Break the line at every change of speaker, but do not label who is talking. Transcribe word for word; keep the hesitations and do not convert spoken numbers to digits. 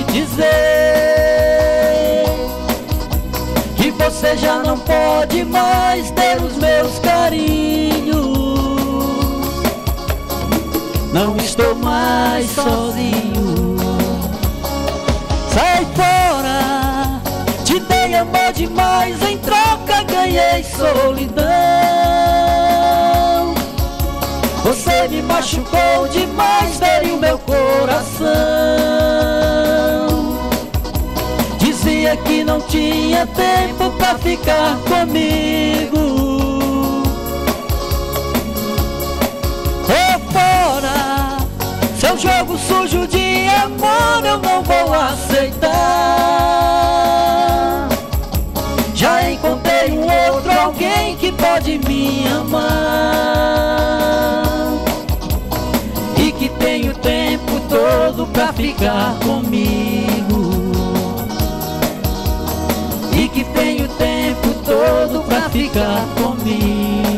dizer que você já não pode mais ter os meus carinhos. Não estou mais sozinho. Sai fora, te dei amor demais, em troca ganhei solidão. Você me machucou demais, feriu meu coração. Dizia que não tinha tempo pra ficar comigo. Tô fora, seu jogo sujo de amor eu não vou aceitar. Já encontrei um outro alguém que pode me amar e que tem o tempo todo pra ficar comigo, e que tem o tempo todo pra ficar comigo.